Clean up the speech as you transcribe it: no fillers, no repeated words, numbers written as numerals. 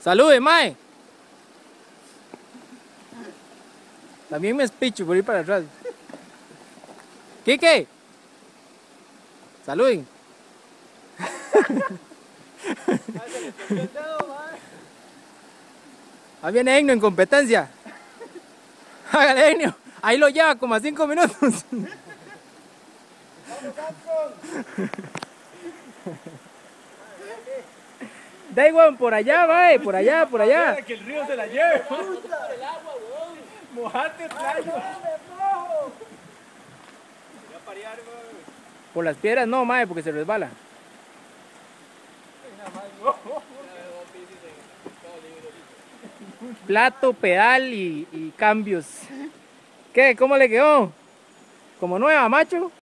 Salude, mae. También me espicho por ir para atrás. Quique. Saluden. Ahí viene Egno en competencia. Hágale, Egno. Ahí lo lleva como a 5 minutos. Da igual, por allá, va, por allá, por allá. Que el río se la lleve. Mojate, playo. Por las piedras no, mae, porque se resbala. Plato, pedal y cambios. ¿Qué? ¿Cómo le quedó? ¿Como nueva, macho?